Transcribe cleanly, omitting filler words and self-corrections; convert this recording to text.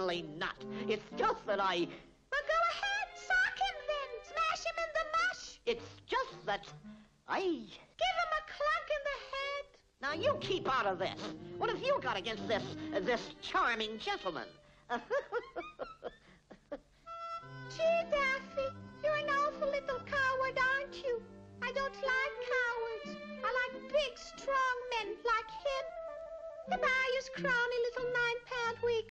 certainly not. It's just that I... Well, go ahead. Sock him then. Smash him in the mush. It's just that I... Give him a clunk in the head. Now, you keep out of this. What have you got against this charming gentleman? Gee, Daffy, you're an awful little coward, aren't you? I don't like cowards. I like big, strong men like him. Goodbye, you scrawny little 9-pound weak.